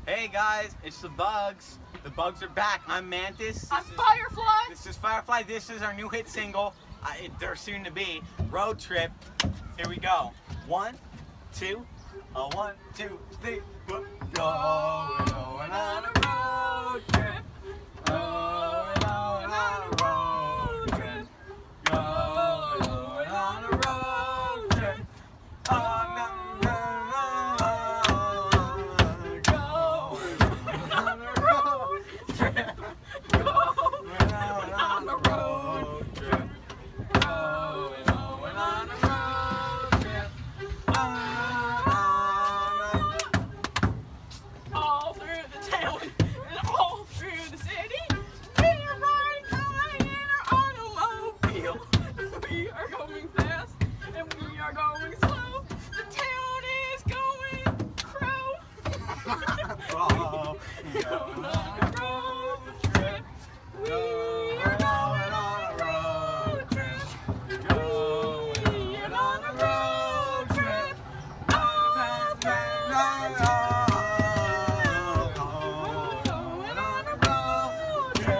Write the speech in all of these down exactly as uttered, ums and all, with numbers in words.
Hey guys, it's the Bugs. The Bugs are back. I'm Mantis. This I'm is, Firefly. This is Firefly. This is our new hit single. Uh, it, they're soon to be Road Trip. Here we go. One, two, uh, one, two, three. Go, going on a road trip. Going on a road trip. Going on a road trip. Oh, no. We are going fast and we are going slow. The town is going crow. Oh, Going on a road trip. We are going on a road trip. Going on a road trip. All through the Going on a road trip.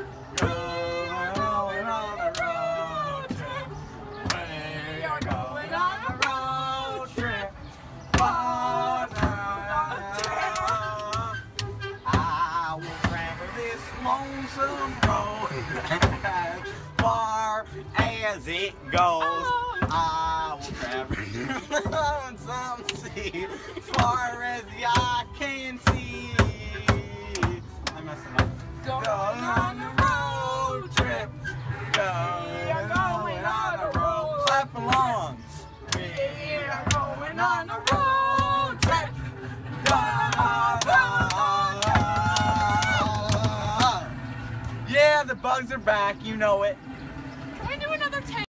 Going on a road trip. We are going on a road trip. Far down the town. I will travel this lonesome road as far as it goes. I will travel the lonesome sea as far as the eye can see. I'm messing up. Going on a road trip. We are going on a road. Clap along. We are going on a road trip. Yeah, the Bugs are back, you know it. Can we do another take?